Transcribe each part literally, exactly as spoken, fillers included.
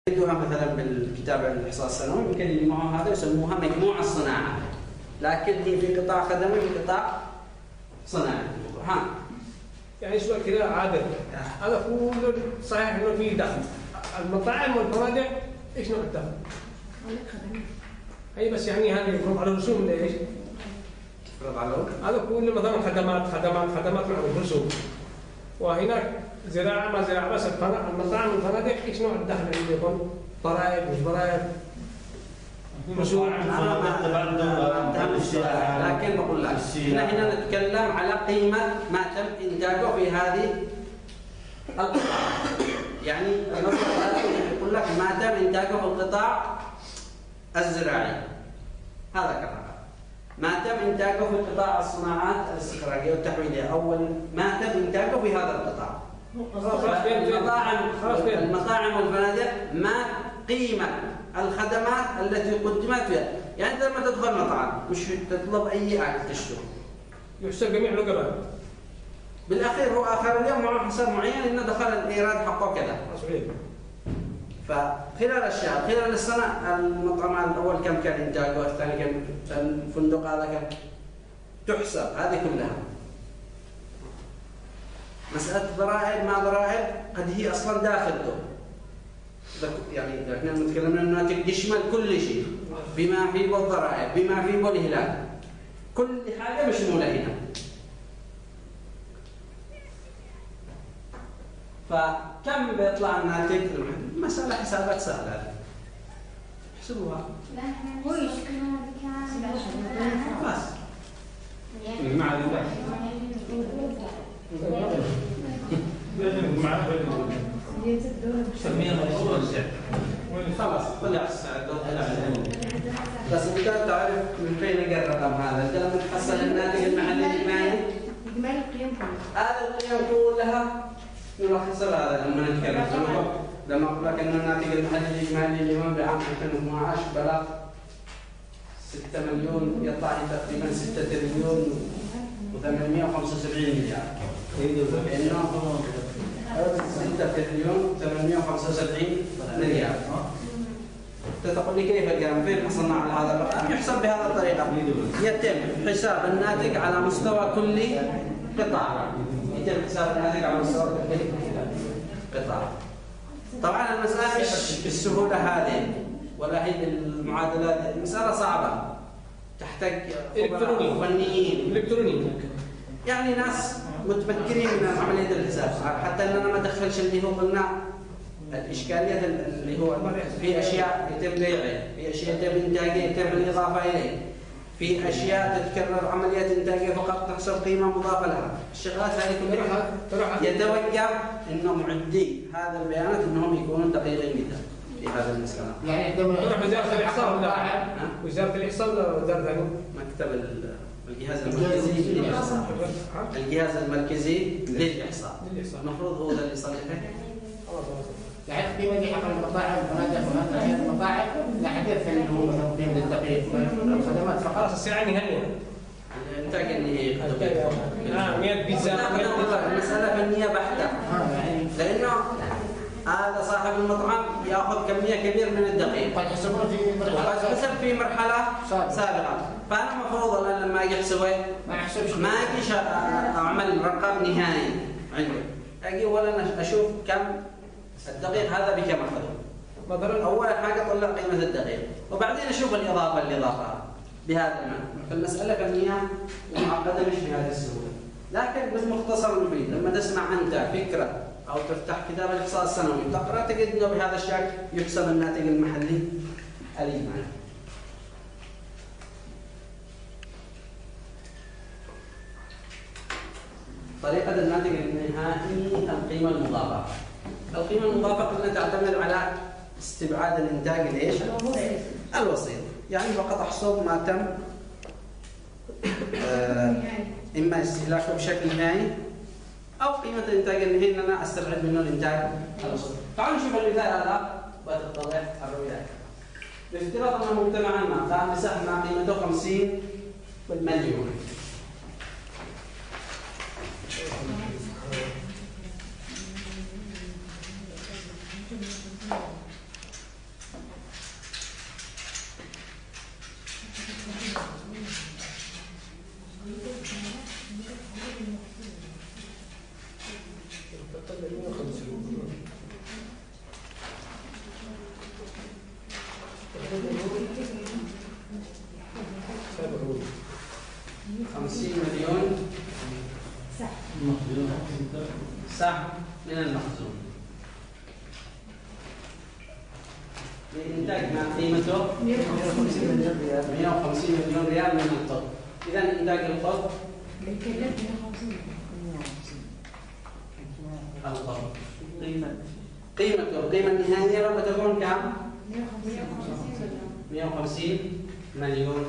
يدوها مثلا بالكتاب الإحصاء السنوي يمكن يجمعوها هذا يسموها مجموعة الصناعة، لكن هي في قطاع خدمي وفي قطاع صناعي. ها يعني سؤال كذا عادل، هذا كله صحيح انه فيه دخل، المطاعم والفنادق ايش نوع الدخل؟ اي بس يعني هذه يفرض على الرسوم ولا ايش؟ يفرض على هذا كله مثلا خدمات خدمات خدمات مع الرسوم، وهناك زراعه ما زراعه، بس المطاعم والفنادق ايش نوع الدخل اللي يكون؟ ضرائب مش ضرائب؟ رسوم. لكن بقول لك احنا هنا نتكلم على قيمة ما تم إنتاجه في هذه القطاع. يعني يقول لك ما تم إنتاجه في القطاع الزراعي، هذا كلام. ما تم إنتاجه في قطاع الصناعات الاستخراجية والتحويلية، أول ما تم إنتاجه في هذا القطاع. المطاعم المطاعم والفنادق ما قيمة الخدمات التي قدمت فيها. يعني أنت لما تدخل مطعم مش تطلب أي أكل تشتري، يحسب جميع الوجبات. بالأخير هو آخر اليوم معه حساب معين إنه دخل الإيراد حقه كذا. صحيح. فخلال الشهر خلال السنة المطعم الأول كم كان إنتاجه، الثاني كم، الفندق هذا كم، تحسب هذه كلها. مسألة ضرائب ما ضرائب قد هي أصلا داخلته. يعني إذا احنا نتكلم عن الناتج يشمل كل شيء بما فيه الضرائب بما فيه الإهلاك، كل حاجة مشمولة هنا. فكم بيطلع الناتج؟ مسألة حسابات سهلة احسبوها. هو يشكلون بكام بس خلاص طلع السعر. بس انت تعرف من فين جاء الرقم هذا؟ انت لما تحصل الناتج المحلي الاجمالي اجمالي القيم كلها، هذا القيم كلها نلخص هذا لما نتكلم. لما اقول لك ان الناتج المحلي الاجمالي اليوم بعام ألفين واثني عشر بلغ ستة مليون، يطلع تقريبا ستة تريليون وثمانمئة وخمسة وسبعين مليار. لانه ستة تريليون وثمانمئة وخمسة وسبعين مليار. تقول لي كيف الكلام؟ فين حصلنا على هذا الرقم؟ يحسب بهذه الطريقة. يتم حساب الناتج على مستوى كل قطاع. يتم حساب الناتج على مستوى كل قطاع. طبعا المسألة مش بالسهولة هذه ولا هي بالمعادلات، المسألة صعبة تحتاج خبراء وفنيين الكتروني، يعني ناس متمكنين من عملية الحساب، حتى اننا ما ادخلش اللي هو قلنا الاشكاليات اللي هو في اشياء يتم بيعها، في اشياء يتم انتاجها يتم الاضافه اليه، في اشياء تتكرر عمليات انتاجيه فقط تحسب قيمه مضافه لها. الشغلات هذه كلها يتوجب انه معدي هذا البيانات انهم يكونوا دقيقين جدا في هذا المسألة. يعني عندما تروح وزاره الاحصاء ولا وزاره الاحصاء ولا وزاره ثانيه؟ مكتب الجهاز المركزي للاحصاء. الجهاز المركزي للاحصاء المفروض هو اللي يصلحه. يعني القيمة دي حق المطاعم والفنادق وهذه المطاعم لا حدث اللي هو مثلا قيمة الدقيق والخدمات فخلاص السعر النهائية. الانتاج النهائي. اه مئة بيتزا. مسألة فنية بحتة. لأنه هذا صاحب المطعم يأخذ كمية كبيرة من الدقيق. قد يحسبون في مرحلة. قد يحسب في مرحلة سابقة. فأنا المفروض أن لما أجي أحسبه ما أحسبش ما أجيش أعمل رقم نهائي عنده. أجي أولا أشوف كم الدقيق هذا بكم أخذه. أول حاجة أطلع قيمة الدقيق وبعدين أشوف الإضافة اللي ضافها بهذا المعنى. فالمسألة فنية ومعقدة مش بهذه السهولة. لكن بالمختصر المفيد لما تسمع أنت فكرة أو تفتح كتاب الإحصاء السنوي تقرأ تجد أنه بهذا الشكل يحسب الناتج المحلي الإجمالي. طريقة الناتج النهائي القيمة المضافة. القيمة المضافة قلنا تعتمد على استبعاد الإنتاج ليش؟ الوسيط. يعني فقط أحسب ما تم آه إما استهلاكه بشكل نهائي أو قيمة الإنتاج النهائي إن أنا أستبعد منه الإنتاج الوسيط. تعالوا نشوف المثال هذا وتتضح الرؤية. بافتراض أن مجتمعا ما قام بسهم قيمته خمسين مليون. لإنتاج ما قيمته مئة وخمسين مليون ريال. مئة وخمسين مليون ريال من القط. إذا إنتاج القط بيكلف مئة وخمسين. القط قيمة قيمته القيمة النهائية ربما تكون كم؟ مئة وخمسين مليون. مئة وخمسين مليون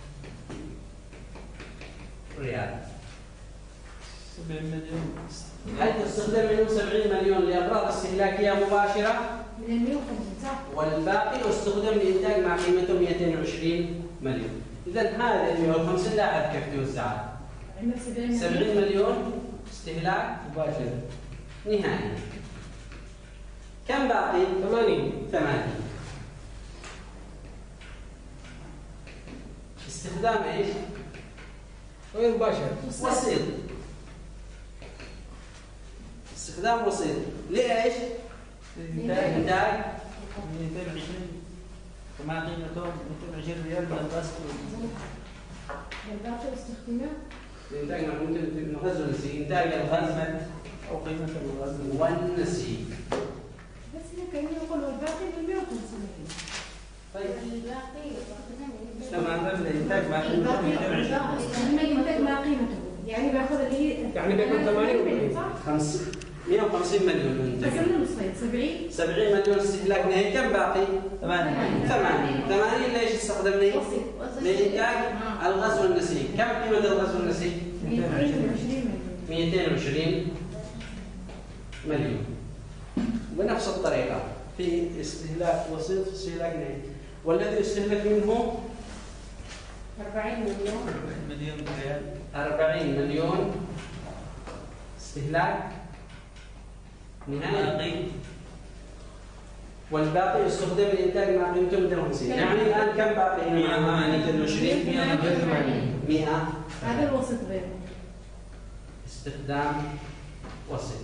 ريال. سبعين مليون حيث استخدم منه سبعين مليون لأغراض استهلاكية مباشرة من المئة وخمسين صح؟ والباقي استخدم لإنتاج ما قيمته مئتين وعشرين مليون. إذا هذا مئة وخمسين لاحظ كيف توزعها. عندنا سبعين مليون. سبعين مليون استهلاك مباشر. نهائي. كم باقي؟ ثمانين. ثمانين. استخدام ايش؟ غير مباشر. وسيط. استخدام وسيط. ليش؟ إنتاج إنتاج مئتين وعشرين ومع قيمته مئتين وعشرين ريال من الغسل والباقي استخدامه إنتاج ما ممكن نغزل النسيج. إنتاج الغزل والغزل أو قيمة الغزل والنسيج. بس هنا كان يقول والباقي من مئة وخمسين مليون. طيب الباقي تمام الإنتاج مع قيمته مئتين وعشرين لما ينتج ما قيمته يعني باخذ اللي هي يعني بيكون ثمانين صح؟ خمس مئة وخمسين مليون إنتاج. قسمنا نصين سبعين سبعين مليون استهلاك نهائي. كم باقي؟ ثمانية ثمانين. ثمانين ليش استخدمني؟ لإنتاج الغزو والنسيج. كم قيمة الغزو والنسيج؟ مئتين وعشرين مليون. مئتين وعشرين مليون. بنفس الطريقة في استهلاك وسيط في استهلاك نهائي. والذي يستهلك منه أربعين مليون. مليون ريال أربعين مليون استهلاك نهائي. باقي والباقي يستخدم لإنتاج ما قيمته مئتين وخمسين. يعني الآن كم باقي هنا؟ مئتين وعشرين. مئة. هذا الوسط غيره. استخدام وسيط.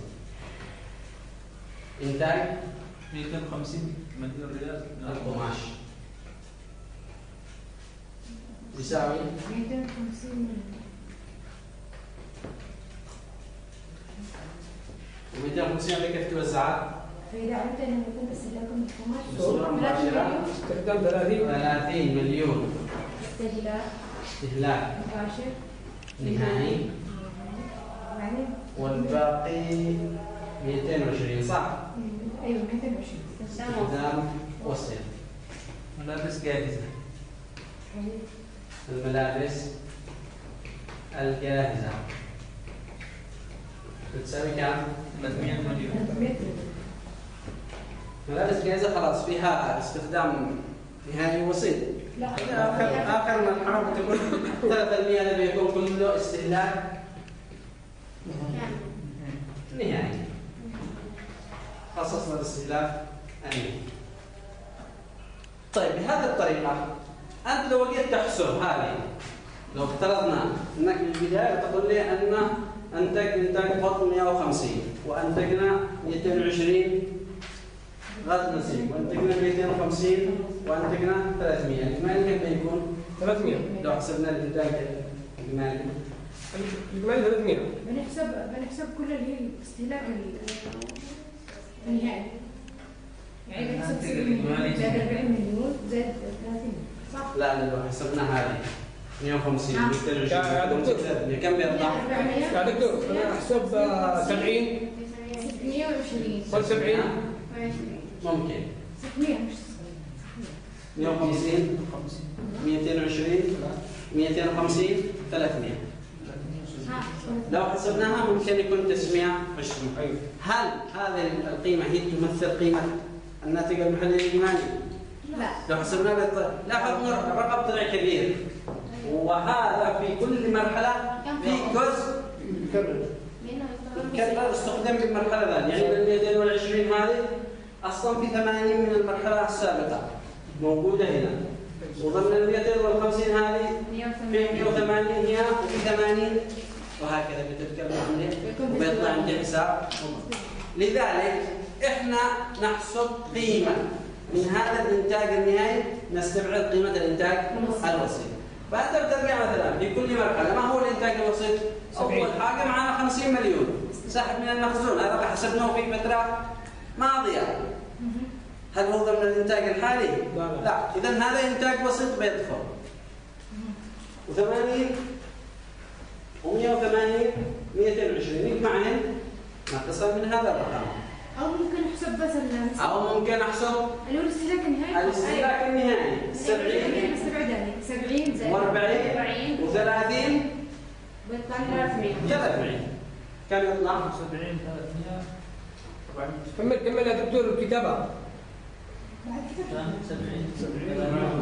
إنتاج مئتين وخمسين مليون ريال من القماش يساوي مئتين وخمسين مليون. ومئتين وخمسين على كيف توزعها؟ فإذا عرفت أنه يكون استهلاكهم القماش بصورة مباشرة استخدام ثلاثين. ثلاثين مليون استهلاك استهلاك مباشر نهائي. يعني والباقي مئتين وعشرين صح؟ أيوه مئتين وعشرين استخدام وسيط. ملابس جاهزة الملابس الجاهزة بتساوي كم؟ ثلاثمئة مليون ملابس جاهزة خلاص فيها استخدام نهائي وسيط. لا آخر آخر مرحلة بتكون ثلاثة بالمئة اللي بيكون كله استهلاك نهائي. خصصنا الاستهلاك النهائي. طيب بهذه الطريقة أنت لو جيت تحسب هذه، لو افترضنا أنك في البداية تقول لي أن أنتج إنتاج قط مئة وخمسين وأنتجنا مئتين وعشرين غاز نسيج وأنتجنا مئتين وخمسين وأنتجنا ثلاثمئة. الإجمالي كم بيكون؟ ثلاثمئة. لو حسبنا الإنتاج الإجمالي الإجمالي ثلاثمئة. بنحسب بنحسب كل اللي هي الاستهلاك النهائي. يعني بنحسب سبعين مليون زائد أربعين مليون زائد ثلاثين صح؟ لا لو حسبنا هذه مئة وخمسين مئتين وعشرين ثلاثمئة كم بيطلع؟ يا دكتور أنا أحسب سبعين. ستمئة وعشرين. قل سبعين. ممكن ستمئة مش مئة وخمسين مئتين وعشرين مئتين وخمسين ثلاثمئة. لو حسبناها ممكن يكون تسعمئة وعشرين. هل هذه القيمة هي تمثل قيمة الناتج المحلي الإجمالي؟ لا. لو حسبناها بالط... لاحظ الرقم طلع كبير وهذا في كل مرحلة في جزء يتكرر استخدام في المرحلة الثانية. يعني من مئتين وعشرين هذه أصلا في ثمانين من المرحلة السابقة موجودة هنا وضمن ال مئتين وخمسين هذه في مئة وثمانين هنا وفي ثمانين وهكذا بتتكرر عندي وبيطلع عندي حساب. لذلك احنا نحسب قيمة من هذا الانتاج النهائي نستبعد قيمة الانتاج الوسيط. فأنت بترجع مثلا في كل مرحلة ما هو الانتاج الوسيط؟ أول حاجة معنا خمسين مليون سحب من المخزون، هذا حسبناه في فترة ماضية. هل هو ضمن الإنتاج الحالي؟ لا لا. لا، إذا هذا إنتاج بسيط بيدخل. وثمانين ومئة وثمانين مئتين وعشرين يجمعهن ناقصا من هذا الرقم. أو ممكن أحسب بس ال أو ممكن أحسب اللي هو الاستهلاك النهائي. الاستهلاك النهائي سبعين نستبعد عليه سبعين زائد وأربعين وثلاثين بيطلع لنا ثلاثمئة. ثلاثمئة. كم يطلع؟ سبعين ثلاثمئة أربعمئة. كمل كمل يا دكتور الكتابة. بعد كده سبعين سبعين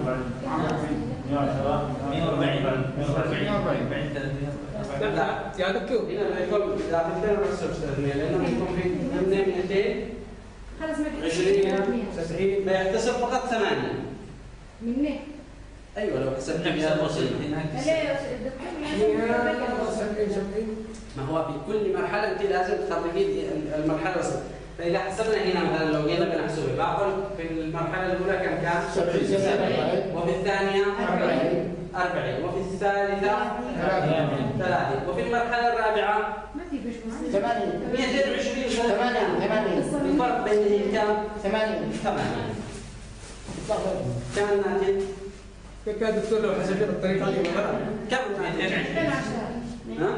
مئة وأربعين أربعين ثلاثمئة. لا يا دكتور. هنا بيكون إذا بدنا نحسب ثلاثمئة لأنه بيكون في ضمن مئتين خلاص ما عشرين. تسعين. بيحتسب فقط ثمانية. منه. أيوة لو حسبت نحسب بهذا بسيط البسيط. هناك. لا الدكتور سبعين سبعين. ما هو في كل مرحلة أنت لازم تخرجي المرحلة الوسط. فإذا حسبنا هنا مثلا لو جينا بنحسبه بعقل في المرحلة الأولى كم كان؟ سبعين. وفي الثانية أربعين. أربعين وفي الثالثة ثلاثين وفي المرحلة الرابعة ما في بش ثمانين. مئتين وعشرين. ثمانين. ثمانين. الفرق بينهم كم؟ ثمانين. ثمانية. كم الناتج؟ كيف يا دكتور لو حسبنا بالطريقة دي ولا؟ كم الناتج؟ ها؟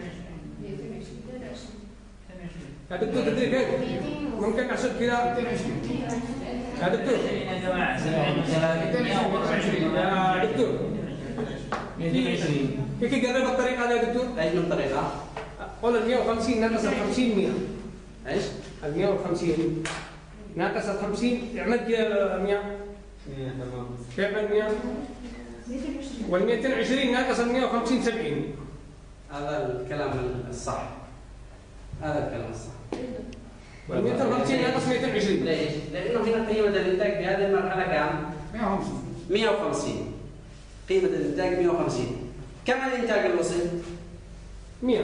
يا دكتور تدري كيف؟ ممكن نحسب كذا. يا دكتور. يا جماعة سبعين ثلاثين مئة وعشرين. يا دكتور. مئتين وعشرين. كيف يقرب الطريقة هذه يا دكتور؟ أي من طريقة؟ قول ال مئة وخمسين ناقص ال خمسين مئة. إيش؟ ال مئة وخمسين ناقص ال خمسين يعمل كذا مئة. تمام. كيف ال مئة؟ وال مئتين وعشرين ناقص ال مئة وخمسين سبعين. هذا الكلام الصح. هذا الكلام الصح. وال مئتين وخمسين ناقص مئتين وعشرين. ليش؟ لأنه هنا قيمة الإنتاج في هذه المرحلة كم؟ مئة وخمسين. مئة وخمسين. قيمة الإنتاج مئة وخمسين. كم الإنتاج الوسيط؟ مئة.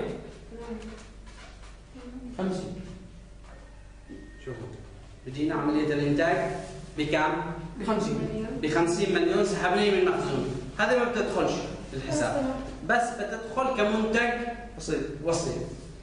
خمسين. شوفوا بدينا عملية الإنتاج بكم؟ بخمسين. ب خمسين مليون سحبناه من مخزون. هذا ما بتدخلش في الحساب بس بتدخل كمنتج وسيط وسيط.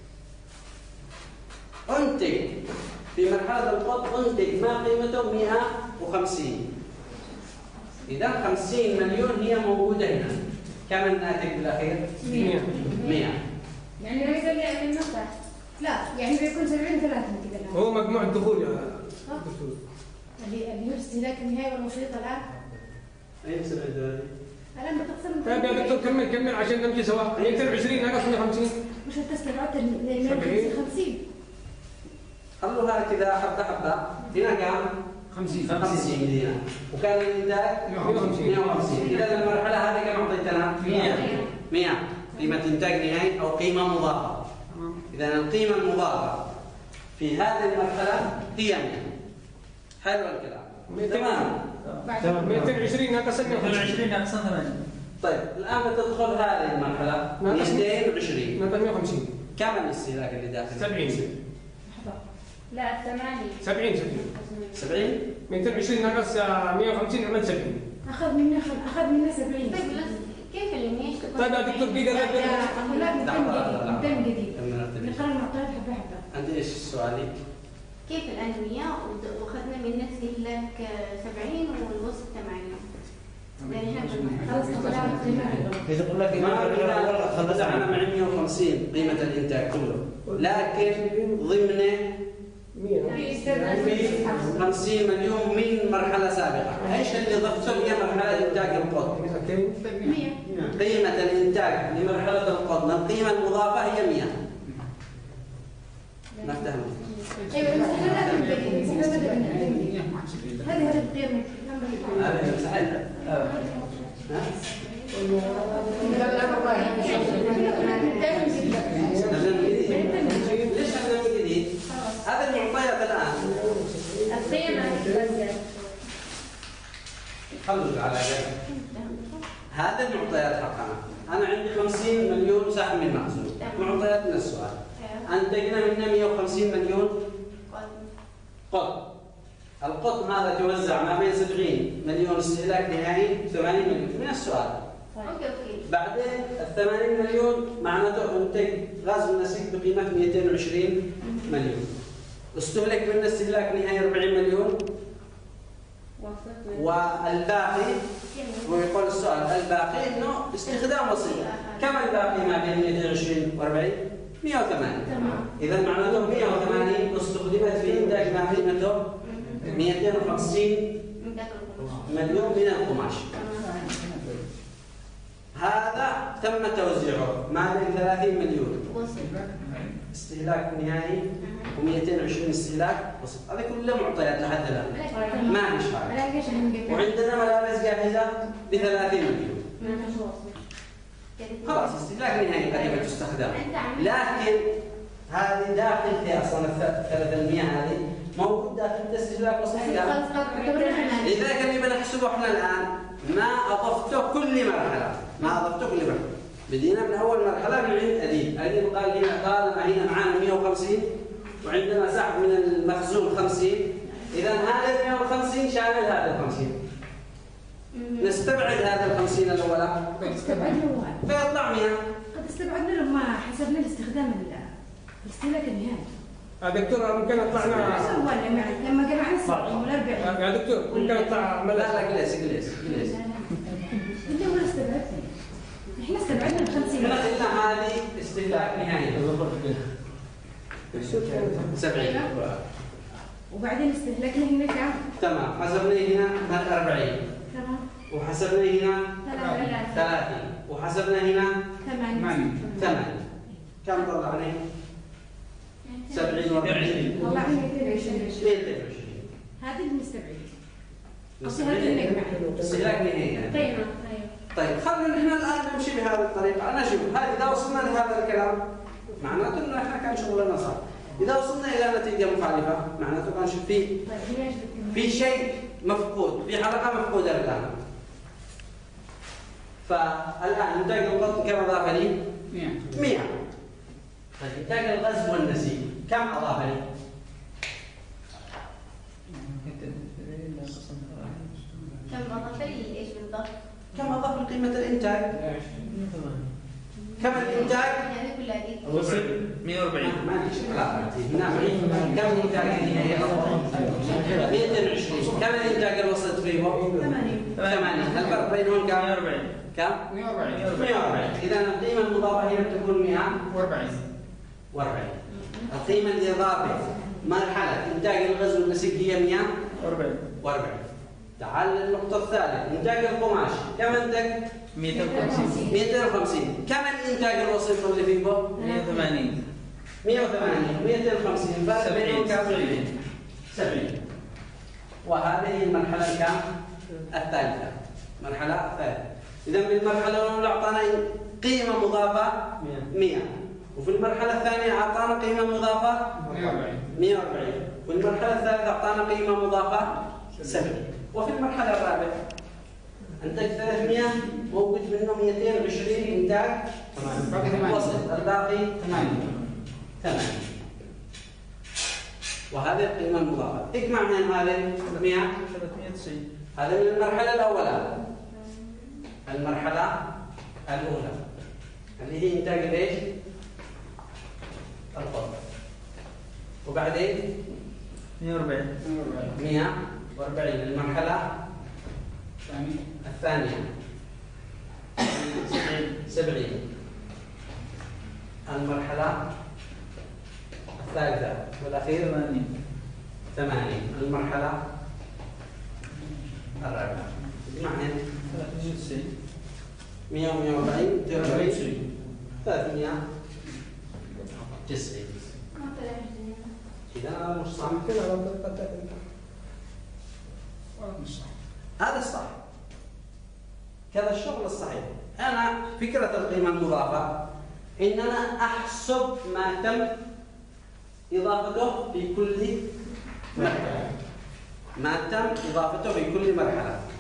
أنتج في مرحلة القط أنتج ما قيمته مئة وخمسين. إذا خمسين مليون هي موجودة هنا. كم الناتج بالأخير؟ مئة. مئة. يعني لو يسمي يعني المقطع لا يعني بيكون سبعين ثلاثين كذا الآن. هو مجموع الدخول يا دكتور. اللي اللي هو استهلاك النهائي والوسيط الآن أي سبعين ثلاثين؟ الآن بتقسم. طيب يا دكتور كمل كمل عشان نمشي سوا. مئتين وعشرين ناقص مئة وخمسين. مش هتستبعد ال خمسين. خلوها كذا حبة حبة. هنا كم؟ خمسين. خمسين هنا. وكان الإنتاج مئة وخمسين. مئة وخمسين. إذا المرحلة هذه كم أعطيتنا؟ مئة. مئة. قيمة إنتاج نهائي أو قيمة مضافة. إذا القيمة المضافة في هذه المرحلة هي مئة. حلو الكلام. تمام. تمام. مئتين وعشرين ناقص مئة مئتين وخمسين. وعشرين ناقص ثمانية. طيب الآن بتدخل هذه المرحلة ناقص مئتين وعشرين. ناقص مئة وخمسين. كم الاستهلاك اللي داخل؟ سبعين. لا الثمانية. سبعين سبعين. سبعين؟ مئتين وعشرين ناقص مئة وخمسين عمل سبعين. أخذ منا أخذ منا سبعين. طيب كيف اللي طيب يا دكتور دقيقة لا لا لا مئتين جديد. مئتين جديد. المرتبة. نقرأ المعطيات حبة حبة. عندي ايش سؤالي؟ كيف الآن مئة وأخذنا من استهلاك سبعين والوسط ثمانين. يعني احنا خلاص طلعنا القيمة. إذا قلنا ما قيمة خلص انا معي مئة وخمسين قيمة الانتاج كله، لكن ضمن في خمسين مليون من مرحلة سابقة. ايش اللي ضفته هي مرحلة انتاج القط. مئة. قيمة الانتاج لمرحلة القط من القيمة المضافة هي مئة. ما افتهم. أيوة بس إحنا لازم نبين. إحنا لازم نبين. هذه هذه القيمة. هذا صحيح. ليش هذا من جديد؟ هذا المعطيات الآن. القيمة خلوا على ذلك. هذا المعطيات حقنا. أنا عندي خمسين مليون سهم من مخزون. معطيات من السؤال. أنتجنا منها مئة وخمسين مليون قط. القطن هذا توزع ما بين سبعين مليون استهلاك نهائي ثمانين مليون من السؤال. اوكي اوكي. بعدين ال ثمانين مليون معناته انتج غاز ونسيج بقيمه مئتين وعشرين مليون. استهلك من استهلاك نهائي أربعين مليون والباقي ويقول السؤال الباقي انه استخدام وسيط. كم الباقي ما بين مئتين وعشرين وأربعين؟ مئة وثمانين. اذا معناته مئة وثمانين استخدمت في انتاج ما قيمته مئتين وخمسين مليون من القماش. هذا تم توزيعه ما بين ثلاثين مليون استهلاك نهائي ومئتين وعشرين استهلاك بسيط. هذه كلها معطيات لحد الان ما فيش حاجه. وعندنا ملابس جاهزه ب ثلاثين مليون. خلاص استهلاك نهائي قد تستخدم، لكن هذه داخل في اصلا ثلاث بالمئة هذه موجود داخل استهلاك بسيط. لذلك اللي بنحسبه احنا الان ما اضفته كل مرحله، ما اضفته كل مرحله. بدينا من اول مرحله من عند اديب، اديب قال هنا طالما هنا معانا مئة وخمسين وعندنا سحب من المخزون خمسين، اذا هذا مئة وخمسين شامل هذا ال خمسين. نستبعد هذا ال خمسين الاولى قد استبعدنا فيطلع مئة. قد استبعدنا لما حسبنا الاستخدام الاستهلاك النهائي. يا دكتور ممكن طلعنا لما جمعنا السبعين والأربعين. يا دكتور ممكن طلع لا لا جلس جلس جلس. انت ولا استبعدتني؟ احنا استبعدنا ال خمسين. احنا قلنا هذه استهلاك نهائي سبعين. وبعدين استهلاكنا هنا كم؟ تمام، حسبنا هنا أربعين. تمام. وحسبنا هنا ثلاثين. وحسبنا هنا ثمانين. ثمانين. كم طلعنا؟ سبعين وأربعين. طلعنا مئتين وعشرين. مئتين وعشرين. هذه المستبعدين. استهلاك نهائي. طيب طيب خلينا نحن الان نمشي بهذه الطريقه. انا شوف هذه اذا وصلنا لهذا الكلام معناته انه احنا كان شغلنا صح. اذا وصلنا الى نتيجه مخالفه معناته كان شوف في في شيء مفقود، في حلقه مفقوده الان. فالان انتاج القطن كم اضاف لي؟ مئة. طيب انتاج الغزل والنسيج كم اضاف لي؟ كم أضاف لي إيش بالضبط؟ كم اضاف لقيمه الانتاج؟ كم الانتاج؟ يعني كلها دي وصل مئة وأربعين. ما فيش علاقه. نعم كم الانتاج النهائي؟ مئتين وعشرين. كم الانتاج اللي وصلت فيه؟ ثمانين. ثمانين. الفرق بينهم كم؟ مئة وأربعين. كم؟ مئة وأربعين. مئة وأربعين. اذا القيمه المضافه هنا بتكون مئة وأربعين. وأربعين. القيمه الاضافيه مرحله انتاج الغزل والنسيج هي مئة وأربعين. وأربعين. تعال للنقطه الثالثه انتاج القماش كم انتج؟ مئتين وخمسين. مئتين وخمسين. كم الانتاج الوسيط اللي فيه؟ مئة وثمانين. مئة وثمانين. مئتين وخمسين. فرق بينهم كم؟ سبعين. وهذه هي المرحله الكام؟ الثالثه. مرحله الثالثه. اذا بالمرحله الاولى اعطانا قيمه مضافه مئة. وفي المرحله الثانيه اعطانا قيمه مضافه مئة وأربعين. مئة وأربعين. وفي المرحله الثالثه اعطانا قيمه مضافه سبعين. وفي المرحله الرابعه انتج ثلاثمئة موجود منه مئتين وعشرين انتاج وسط، الباقي ثمانين. ثمانين. وهذه القيمه المضافه. اجمع من هذه مئة ثلاثمئة وتسعين. هذا من المرحله الاولى. المرحله الاولى اللي هي انتاج الايش؟ القطن. وبعدين مئة وأربعين. مئة وأربعين. المرحله الثانيه سبعين. المرحلة الثالثة والأخيرة ثمانين. ثمانين. المرحلة الرابعة معنى ثلاثمئة وتسعين. مئة ومئة وأربعين مئتين وأربعين ثلاثمئة وتسعين. إذا أنا مش صح. هذا الصح. كذا الشغل الصحيح. أنا فكرة القيمة المضافة إن أنا أحسب ما تم إضافته في كل مرحلة. ما تم إضافته في كل مرحلة.